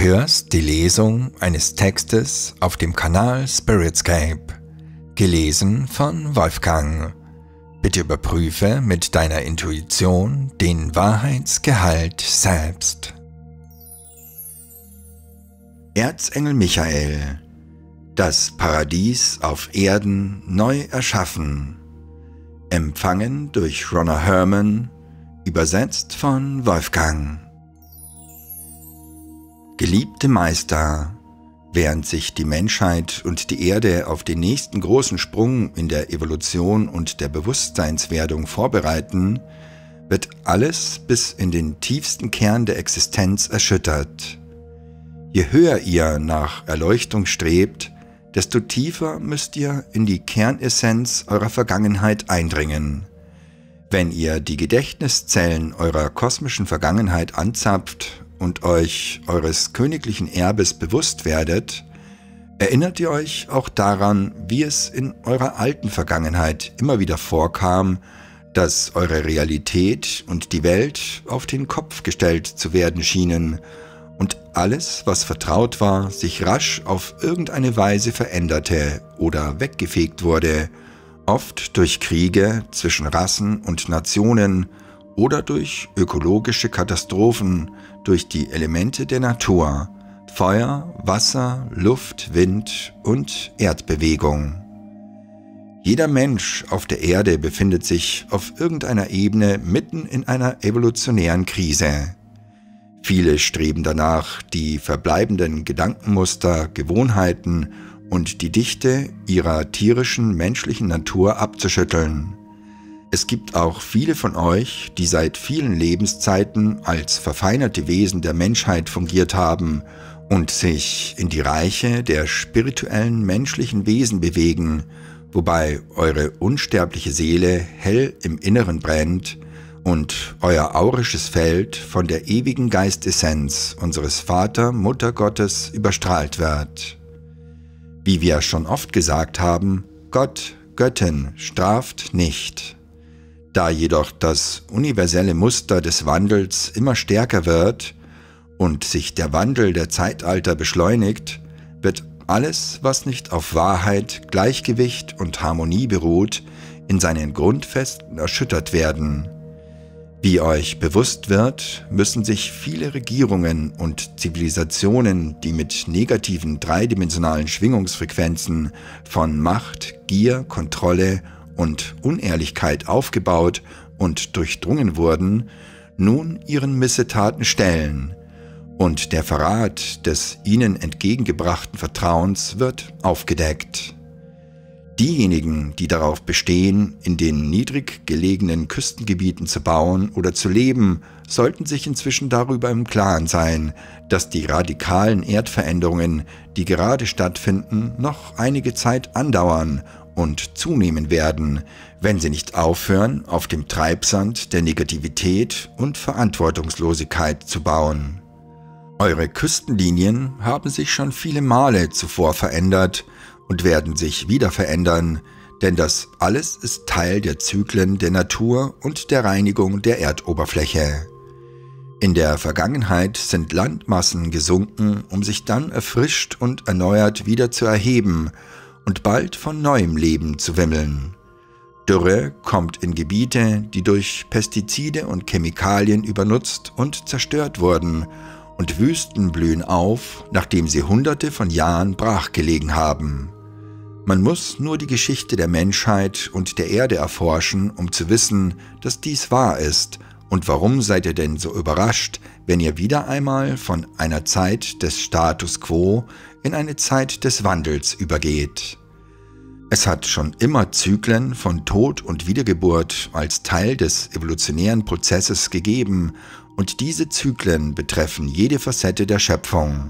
hörst die Lesung eines Textes auf dem Kanal Spiritscape, gelesen von Wolfgang. Bitte überprüfe mit deiner Intuition den Wahrheitsgehalt selbst. Erzengel Michael, das Paradies auf Erden neu erschaffen. Empfangen durch Ronna Herman, übersetzt von Wolfgang. Geliebte Meister, während sich die Menschheit und die Erde auf den nächsten großen Sprung in der Evolution und der Bewusstseinswerdung vorbereiten, wird alles bis in den tiefsten Kern der Existenz erschüttert. Je höher ihr nach Erleuchtung strebt, desto tiefer müsst ihr in die Kernessenz eurer Vergangenheit eindringen. Wenn ihr die Gedächtniszellen eurer kosmischen Vergangenheit anzapft und euch eures königlichen Erbes bewusst werdet, erinnert ihr euch auch daran, wie es in eurer alten Vergangenheit immer wieder vorkam, dass eure Realität und die Welt auf den Kopf gestellt zu werden schienen und alles, was vertraut war, sich rasch auf irgendeine Weise veränderte oder weggefegt wurde, oft durch Kriege zwischen Rassen und Nationen oder durch ökologische Katastrophen, durch die Elemente der Natur, Feuer, Wasser, Luft, Wind und Erdbewegung. Jeder Mensch auf der Erde befindet sich auf irgendeiner Ebene mitten in einer evolutionären Krise. Viele streben danach, die verbleibenden Gedankenmuster, Gewohnheiten und die Dichte ihrer tierischen, menschlichen Natur abzuschütteln. Es gibt auch viele von euch, die seit vielen Lebenszeiten als verfeinerte Wesen der Menschheit fungiert haben und sich in die Reiche der spirituellen menschlichen Wesen bewegen, wobei eure unsterbliche Seele hell im Inneren brennt und euer aurisches Feld von der ewigen Geistessenz unseres Vater-Mutter-Gottes überstrahlt wird. Wie wir schon oft gesagt haben, Gott, Göttin straft nicht. Da jedoch das universelle Muster des Wandels immer stärker wird und sich der Wandel der Zeitalter beschleunigt, wird alles, was nicht auf Wahrheit, Gleichgewicht und Harmonie beruht, in seinen Grundfesten erschüttert werden. Wie euch bewusst wird, müssen sich viele Regierungen und Zivilisationen, die mit negativen dreidimensionalen Schwingungsfrequenzen von Macht, Gier, Kontrolle und Unehrlichkeit aufgebaut und durchdrungen wurden, nun ihren Missetaten stellen, und der Verrat des ihnen entgegengebrachten Vertrauens wird aufgedeckt. Diejenigen, die darauf bestehen, in den niedrig gelegenen Küstengebieten zu bauen oder zu leben, sollten sich inzwischen darüber im Klaren sein, dass die radikalen Erdveränderungen, die gerade stattfinden, noch einige Zeit andauern und zunehmen werden, wenn sie nicht aufhören, auf dem Treibsand der Negativität und Verantwortungslosigkeit zu bauen. Eure Küstenlinien haben sich schon viele Male zuvor verändert und werden sich wieder verändern, denn das alles ist Teil der Zyklen der Natur und der Reinigung der Erdoberfläche. In der Vergangenheit sind Landmassen gesunken, um sich dann erfrischt und erneuert wieder zu erheben und bald von neuem Leben zu wimmeln. Dürre kommt in Gebiete, die durch Pestizide und Chemikalien übernutzt und zerstört wurden, und Wüsten blühen auf, nachdem sie Hunderte von Jahren brachgelegen haben. Man muss nur die Geschichte der Menschheit und der Erde erforschen, um zu wissen, dass dies wahr ist. Und warum seid ihr denn so überrascht, wenn ihr wieder einmal von einer Zeit des Status quo in eine Zeit des Wandels übergeht? Es hat schon immer Zyklen von Tod und Wiedergeburt als Teil des evolutionären Prozesses gegeben, und diese Zyklen betreffen jede Facette der Schöpfung.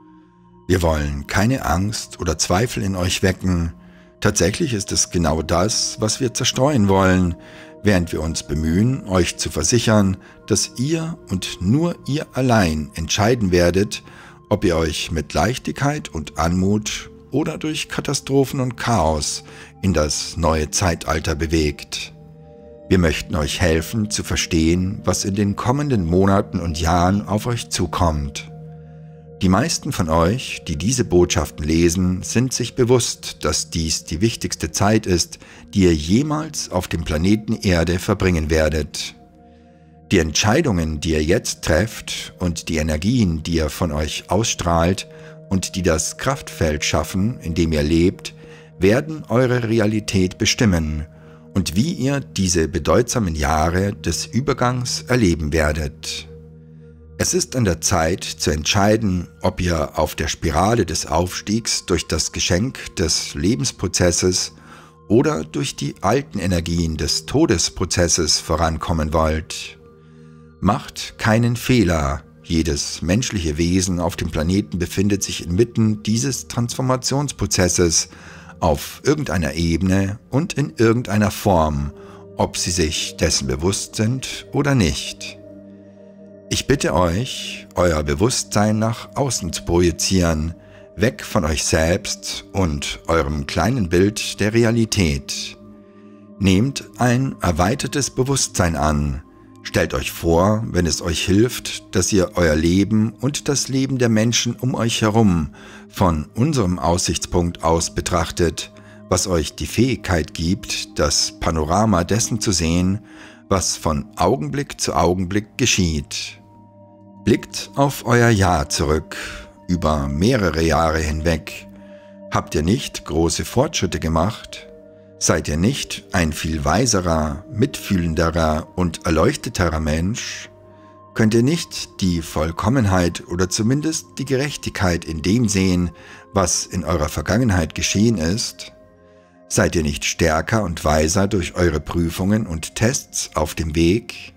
Wir wollen keine Angst oder Zweifel in euch wecken. Tatsächlich ist es genau das, was wir zerstreuen wollen, während wir uns bemühen, euch zu versichern, dass ihr und nur ihr allein entscheiden werdet, ob ihr euch mit Leichtigkeit und Anmut oder durch Katastrophen und Chaos in das neue Zeitalter bewegt. Wir möchten euch helfen zu verstehen, was in den kommenden Monaten und Jahren auf euch zukommt. Die meisten von euch, die diese Botschaften lesen, sind sich bewusst, dass dies die wichtigste Zeit ist, die ihr jemals auf dem Planeten Erde verbringen werdet. Die Entscheidungen, die ihr jetzt trefft und die Energien, die ihr von euch ausstrahlt und die das Kraftfeld schaffen, in dem ihr lebt, werden eure Realität bestimmen und wie ihr diese bedeutsamen Jahre des Übergangs erleben werdet. Es ist an der Zeit zu entscheiden, ob ihr auf der Spirale des Aufstiegs durch das Geschenk des Lebensprozesses oder durch die alten Energien des Todesprozesses vorankommen wollt. Macht keinen Fehler, jedes menschliche Wesen auf dem Planeten befindet sich inmitten dieses Transformationsprozesses auf irgendeiner Ebene und in irgendeiner Form, ob sie sich dessen bewusst sind oder nicht. Ich bitte euch, euer Bewusstsein nach außen zu projizieren, weg von euch selbst und eurem kleinen Bild der Realität. Nehmt ein erweitertes Bewusstsein an. Stellt euch vor, wenn es euch hilft, dass ihr euer Leben und das Leben der Menschen um euch herum von unserem Aussichtspunkt aus betrachtet, was euch die Fähigkeit gibt, das Panorama dessen zu sehen, was von Augenblick zu Augenblick geschieht. Blickt auf euer Jahr zurück, über mehrere Jahre hinweg. Habt ihr nicht große Fortschritte gemacht? Seid ihr nicht ein viel weiserer, mitfühlenderer und erleuchteterer Mensch? Könnt ihr nicht die Vollkommenheit oder zumindest die Gerechtigkeit in dem sehen, was in eurer Vergangenheit geschehen ist? Seid ihr nicht stärker und weiser durch eure Prüfungen und Tests auf dem Weg?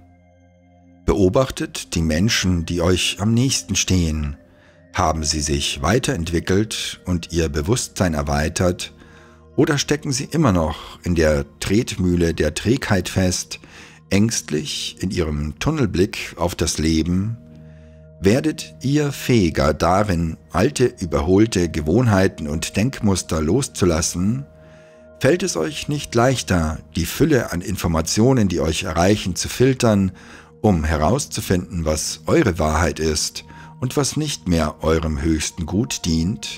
Beobachtet die Menschen, die euch am nächsten stehen. Haben sie sich weiterentwickelt und ihr Bewusstsein erweitert, oder stecken sie immer noch in der Tretmühle der Trägheit fest, ängstlich in ihrem Tunnelblick auf das Leben? Werdet ihr fähiger darin, alte, überholte Gewohnheiten und Denkmuster loszulassen? Fällt es euch nicht leichter, die Fülle an Informationen, die euch erreichen, zu filtern, um herauszufinden, was eure Wahrheit ist und was nicht mehr eurem höchsten Gut dient?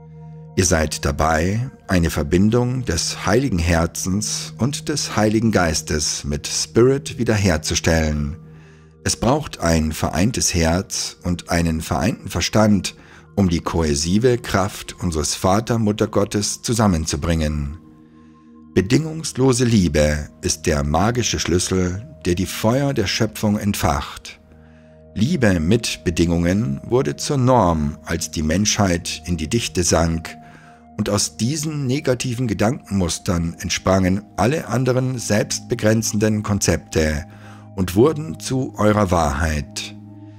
Ihr seid dabei, eine Verbindung des heiligen Herzens und des Heiligen Geistes mit Spirit wiederherzustellen. Es braucht ein vereintes Herz und einen vereinten Verstand, um die kohäsive Kraft unseres Vater-Mutter-Gottes zusammenzubringen. Bedingungslose Liebe ist der magische Schlüssel, der die Feuer der Schöpfung entfacht. Liebe mit Bedingungen wurde zur Norm, als die Menschheit in die Dichte sank, und aus diesen negativen Gedankenmustern entsprangen alle anderen selbstbegrenzenden Konzepte und wurden zu eurer Wahrheit.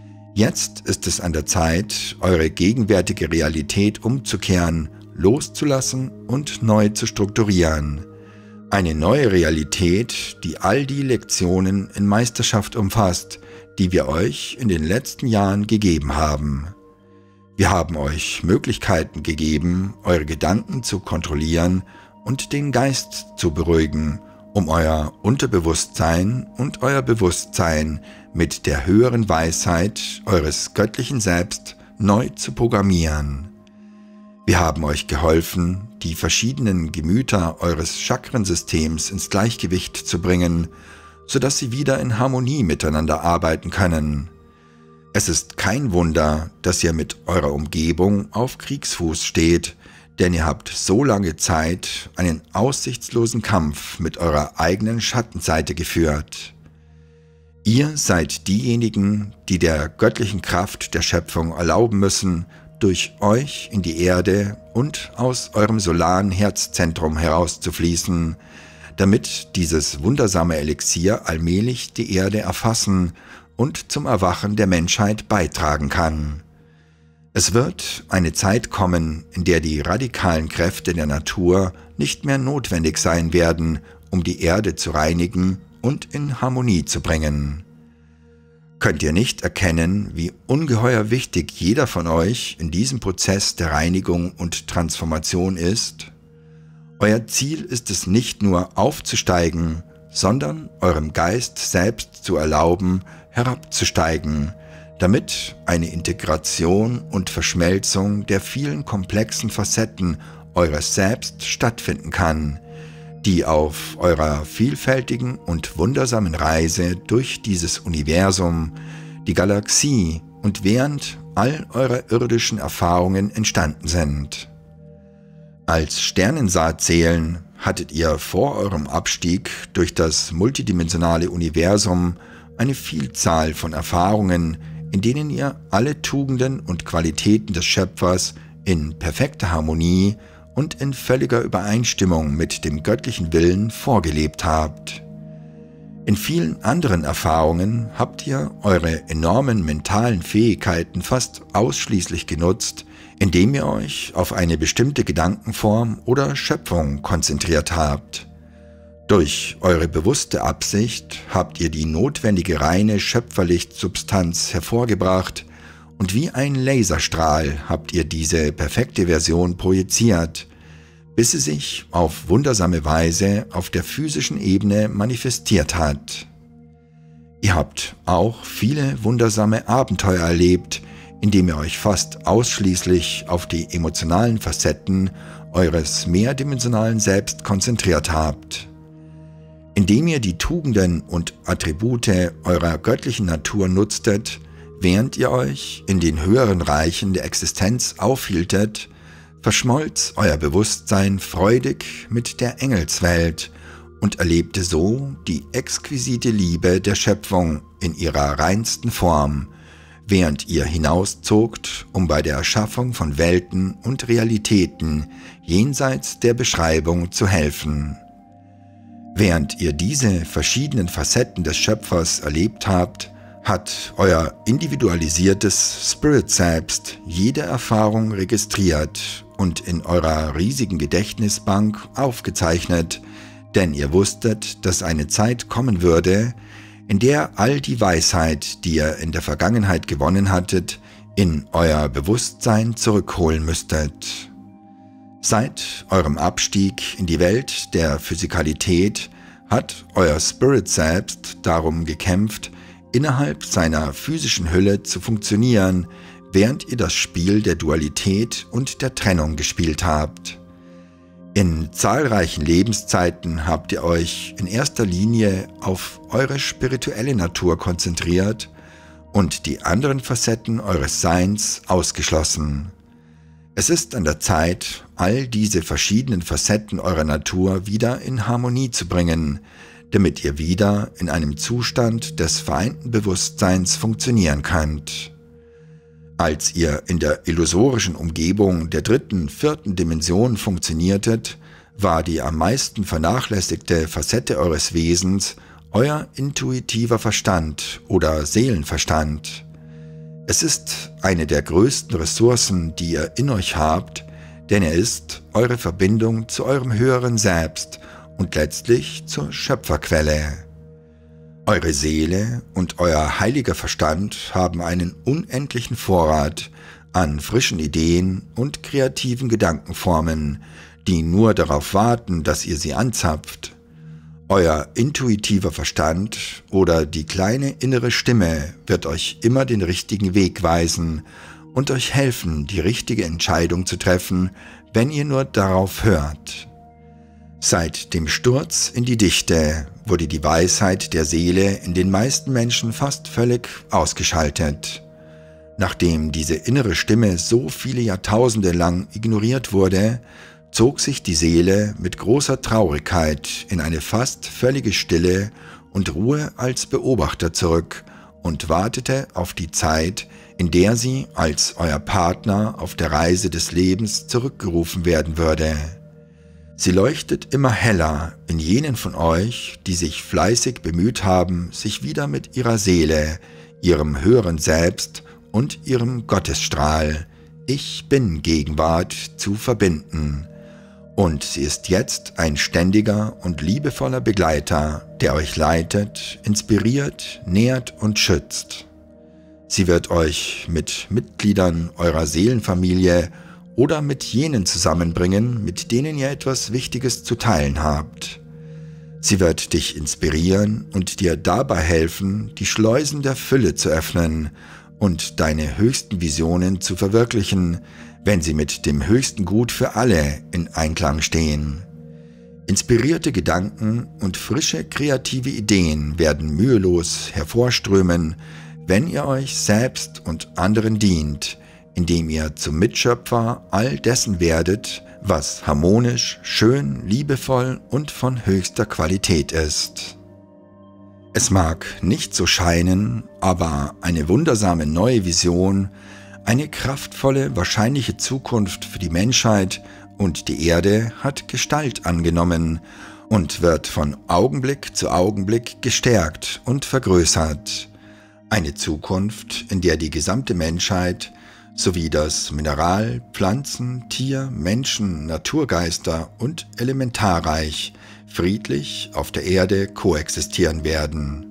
Jetzt ist es an der Zeit, eure gegenwärtige Realität umzukehren, loszulassen und neu zu strukturieren. Eine neue Realität, die all die Lektionen in Meisterschaft umfasst, die wir euch in den letzten Jahren gegeben haben. Wir haben euch Möglichkeiten gegeben, eure Gedanken zu kontrollieren und den Geist zu beruhigen, um euer Unterbewusstsein und euer Bewusstsein mit der höheren Weisheit eures göttlichen Selbst neu zu programmieren. Wir haben euch geholfen, die verschiedenen Gemüter eures Chakrensystems ins Gleichgewicht zu bringen, sodass sie wieder in Harmonie miteinander arbeiten können. Es ist kein Wunder, dass ihr mit eurer Umgebung auf Kriegsfuß steht, denn ihr habt so lange Zeit einen aussichtslosen Kampf mit eurer eigenen Schattenseite geführt. Ihr seid diejenigen, die der göttlichen Kraft der Schöpfung erlauben müssen, durch euch in die Erde und aus eurem solaren Herzzentrum herauszufließen, damit dieses wundersame Elixier allmählich die Erde erfassen und zum Erwachen der Menschheit beitragen kann. Es wird eine Zeit kommen, in der die radikalen Kräfte der Natur nicht mehr notwendig sein werden, um die Erde zu reinigen und in Harmonie zu bringen. Könnt ihr nicht erkennen, wie ungeheuer wichtig jeder von euch in diesem Prozess der Reinigung und Transformation ist? Euer Ziel ist es nicht nur aufzusteigen, sondern eurem Geist selbst zu erlauben, herabzusteigen, damit eine Integration und Verschmelzung der vielen komplexen Facetten eures Selbst stattfinden kann, die auf eurer vielfältigen und wundersamen Reise durch dieses Universum, die Galaxie und während all eurer irdischen Erfahrungen entstanden sind. Als Sternensaatseelen hattet ihr vor eurem Abstieg durch das multidimensionale Universum eine Vielzahl von Erfahrungen, in denen ihr alle Tugenden und Qualitäten des Schöpfers in perfekter Harmonie und in völliger Übereinstimmung mit dem göttlichen Willen vorgelebt habt. In vielen anderen Erfahrungen habt ihr eure enormen mentalen Fähigkeiten fast ausschließlich genutzt, indem ihr euch auf eine bestimmte Gedankenform oder Schöpfung konzentriert habt. Durch eure bewusste Absicht habt ihr die notwendige reine Schöpferlichtsubstanz hervorgebracht und wie ein Laserstrahl habt ihr diese perfekte Version projiziert, bis sie sich auf wundersame Weise auf der physischen Ebene manifestiert hat. Ihr habt auch viele wundersame Abenteuer erlebt, indem ihr euch fast ausschließlich auf die emotionalen Facetten eures mehrdimensionalen Selbst konzentriert habt. Indem ihr die Tugenden und Attribute eurer göttlichen Natur nutztet, während ihr euch in den höheren Reichen der Existenz aufhieltet, verschmolz euer Bewusstsein freudig mit der Engelswelt und erlebte so die exquisite Liebe der Schöpfung in ihrer reinsten Form, während ihr hinauszogt, um bei der Erschaffung von Welten und Realitäten jenseits der Beschreibung zu helfen. Während ihr diese verschiedenen Facetten des Schöpfers erlebt habt, hat euer individualisiertes Spirit-Selbst jede Erfahrung registriert und in eurer riesigen Gedächtnisbank aufgezeichnet, denn ihr wusstet, dass eine Zeit kommen würde, in der all die Weisheit, die ihr in der Vergangenheit gewonnen hattet, in euer Bewusstsein zurückholen müsstet. Seit eurem Abstieg in die Welt der Physikalität hat euer Spirit selbst darum gekämpft, innerhalb seiner physischen Hülle zu funktionieren, während ihr das Spiel der Dualität und der Trennung gespielt habt. In zahlreichen Lebenszeiten habt ihr euch in erster Linie auf eure spirituelle Natur konzentriert und die anderen Facetten eures Seins ausgeschlossen. Es ist an der Zeit, all diese verschiedenen Facetten eurer Natur wieder in Harmonie zu bringen, damit ihr wieder in einem Zustand des vereinten Bewusstseins funktionieren könnt. Als ihr in der illusorischen Umgebung der dritten, vierten Dimension funktioniertet, war die am meisten vernachlässigte Facette eures Wesens euer intuitiver Verstand oder Seelenverstand. Es ist eine der größten Ressourcen, die ihr in euch habt, denn er ist eure Verbindung zu eurem höheren Selbst und letztlich zur Schöpferquelle. Eure Seele und euer heiliger Verstand haben einen unendlichen Vorrat an frischen Ideen und kreativen Gedankenformen, die nur darauf warten, dass ihr sie anzapft. Euer intuitiver Verstand oder die kleine innere Stimme wird euch immer den richtigen Weg weisen und euch helfen, die richtige Entscheidung zu treffen, wenn ihr nur darauf hört. Seit dem Sturz in die Dichte wurde die Weisheit der Seele in den meisten Menschen fast völlig ausgeschaltet. Nachdem diese innere Stimme so viele Jahrtausende lang ignoriert wurde, zog sich die Seele mit großer Traurigkeit in eine fast völlige Stille und Ruhe als Beobachter zurück und wartete auf die Zeit, in der sie als euer Partner auf der Reise des Lebens zurückgerufen werden würde. Sie leuchtet immer heller in jenen von euch, die sich fleißig bemüht haben, sich wieder mit ihrer Seele, ihrem höheren Selbst und ihrem Gottesstrahl, Ich Bin Gegenwart, zu verbinden. Und sie ist jetzt ein ständiger und liebevoller Begleiter, der euch leitet, inspiriert, nährt und schützt. Sie wird euch mit Mitgliedern eurer Seelenfamilie oder mit jenen zusammenbringen, mit denen ihr etwas Wichtiges zu teilen habt. Sie wird dich inspirieren und dir dabei helfen, die Schleusen der Fülle zu öffnen und deine höchsten Visionen zu verwirklichen, wenn sie mit dem höchsten Gut für alle in Einklang stehen. Inspirierte Gedanken und frische kreative Ideen werden mühelos hervorströmen, wenn ihr euch selbst und anderen dient, indem ihr zum Mitschöpfer all dessen werdet, was harmonisch, schön, liebevoll und von höchster Qualität ist. Es mag nicht so scheinen, aber eine wundersame neue Vision, eine kraftvolle, wahrscheinliche Zukunft für die Menschheit und die Erde hat Gestalt angenommen und wird von Augenblick zu Augenblick gestärkt und vergrößert. Eine Zukunft, in der die gesamte Menschheit sowie das Mineral-, Pflanzen-, Tier-, Menschen-, Naturgeister und Elementarreich friedlich auf der Erde koexistieren werden.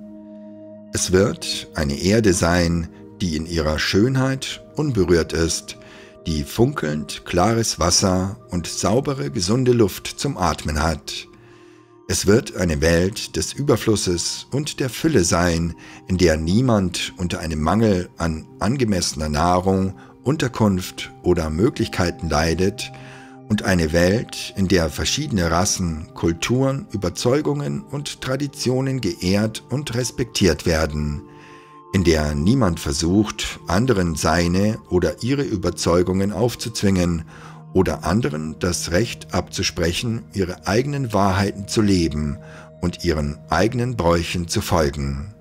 Es wird eine Erde sein, die in ihrer Schönheit unberührt ist, die funkelnd klares Wasser und saubere, gesunde Luft zum Atmen hat. Es wird eine Welt des Überflusses und der Fülle sein, in der niemand unter einem Mangel an angemessener Nahrung, Unterkunft oder Möglichkeiten leidet, und eine Welt, in der verschiedene Rassen, Kulturen, Überzeugungen und Traditionen geehrt und respektiert werden, in der niemand versucht, anderen seine oder ihre Überzeugungen aufzuzwingen oder anderen das Recht abzusprechen, ihre eigenen Wahrheiten zu leben und ihren eigenen Bräuchen zu folgen.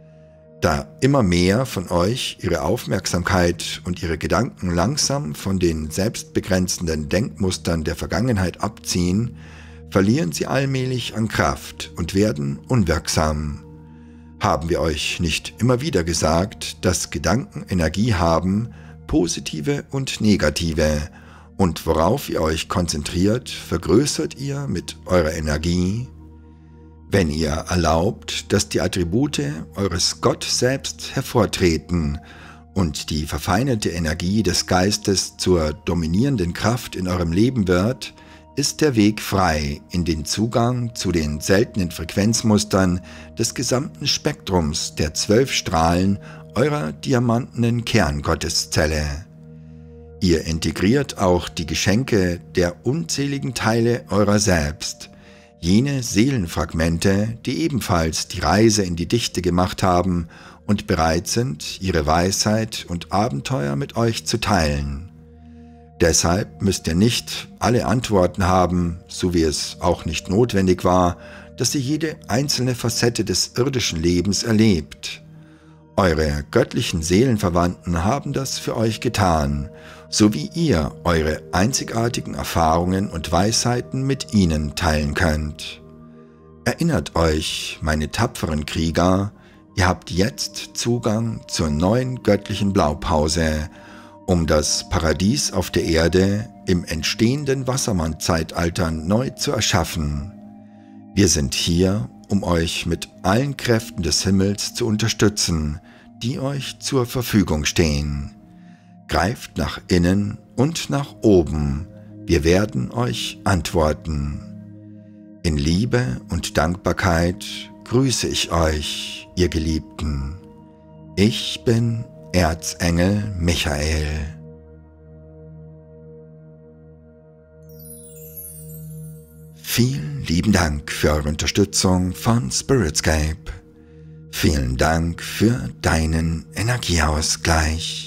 Da immer mehr von euch ihre Aufmerksamkeit und ihre Gedanken langsam von den selbstbegrenzenden Denkmustern der Vergangenheit abziehen, verlieren sie allmählich an Kraft und werden unwirksam. Haben wir euch nicht immer wieder gesagt, dass Gedanken Energie haben, positive und negative, und worauf ihr euch konzentriert, vergrößert ihr mit eurer Energie? Wenn ihr erlaubt, dass die Attribute eures Gott selbst hervortreten und die verfeinerte Energie des Geistes zur dominierenden Kraft in eurem Leben wird, ist der Weg frei in den Zugang zu den seltenen Frequenzmustern des gesamten Spektrums der 12 Strahlen eurer diamantenen Kerngotteszelle. Ihr integriert auch die Geschenke der unzähligen Teile eurer selbst, jene Seelenfragmente, die ebenfalls die Reise in die Dichte gemacht haben und bereit sind, ihre Weisheit und Abenteuer mit euch zu teilen. Deshalb müsst ihr nicht alle Antworten haben, so wie es auch nicht notwendig war, dass ihr jede einzelne Facette des irdischen Lebens erlebt. Eure göttlichen Seelenverwandten haben das für euch getan, so wie ihr eure einzigartigen Erfahrungen und Weisheiten mit ihnen teilen könnt. Erinnert euch, meine tapferen Krieger, ihr habt jetzt Zugang zur neuen göttlichen Blaupause, um das Paradies auf der Erde im entstehenden Wassermann-Zeitalter neu zu erschaffen. Wir sind hier, um euch mit allen Kräften des Himmels zu unterstützen, die euch zur Verfügung stehen. Greift nach innen und nach oben, wir werden euch antworten. In Liebe und Dankbarkeit grüße ich euch, ihr Geliebten. Ich bin Erzengel Michael. Vielen lieben Dank für eure Unterstützung von Spiritscape. Vielen Dank für deinen Energieausgleich.